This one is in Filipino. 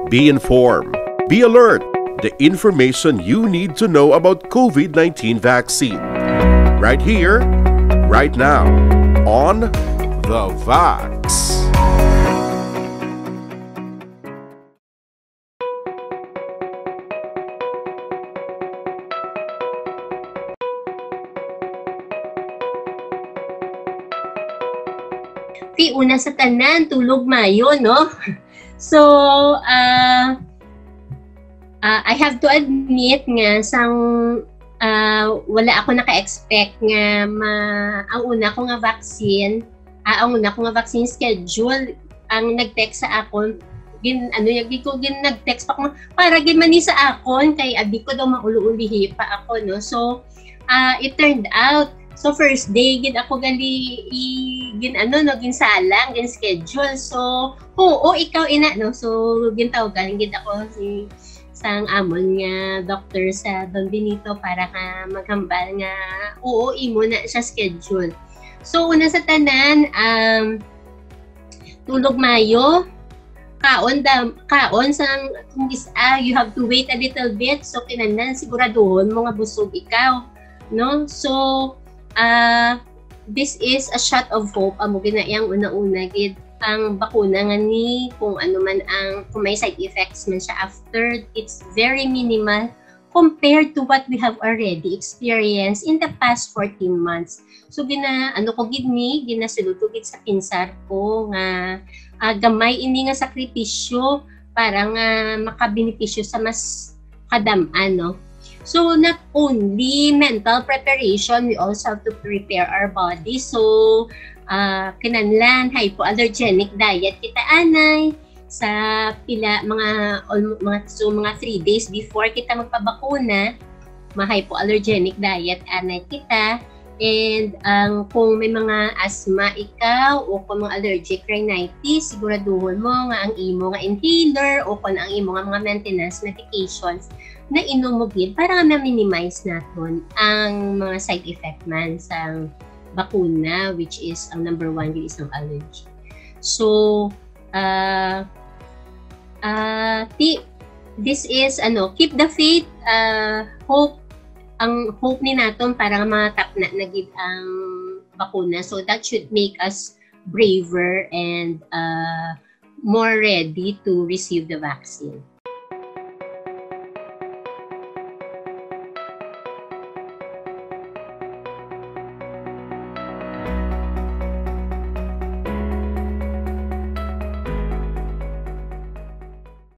Be informed. Be alert. The information you need to know about COVID-19 vaccine. Right here, right now, on The Vax. Una sa tanan, tulog mayo, no? So, I have to admit nga, wala ako naka-expect nga ang una ko nga vaccine, schedule, ang nag-text sa akon, nag-text pa ko, para ginmani sa akon, kay abi ko daw maulu-ulihi pa ako, no? So, it turned out, so first day gid ako ginsalang gin schedule. So ikaw ina no. So gintawagan gid ako sang amon nga doctor sa Don Benito para ka maghambal nga imo na siya schedule. So una sa tanan tulog mayo kaon sang kung you have to wait a little bit. So kinahanglan siguraduhon mo nga busog ikaw, no? So this is a shot of hope. Amo ginayang una-una gid ang bakuna nga ni kung ano man kung may side effects man siya after, it's very minimal compared to what we have already experienced in the past 14 months. So ginasulod ko gid sa pinsar ko nga gamay ini nga sakripisyo para nga makabenepisyo sa mas kadam-an, no? So, not only mental preparation, we also have to prepare our body. So, kinahanglan hypoallergenic diet kita anay sa mga 3 days before kita magpabakuna, ma-hypoallergenic diet anay kita. And kung may mga asthma ikaw o kung mga allergic rhinitis, siguraduhon mo nga ang imo nga inhaler o kung ang imo nga mga maintenance medications na inumugid para ma-minimize natin ang mga side effect man sa bakuna, which is ang number 1 is ang allergy. So, this is keep the faith, hope, ang hope ni naton para matapna na gid ang bakuna. So that should make us braver and more ready to receive the vaccine.